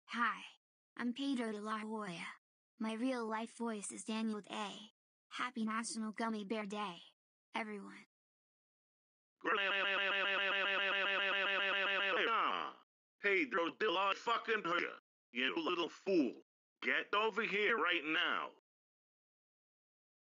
Hi. I'm Pedro de la Hoya. My real-life voice is Daniel with A. Happy National Gummy Bear Day, everyone. Pedro de la fucking Hoya, you little fool. Get over here right now.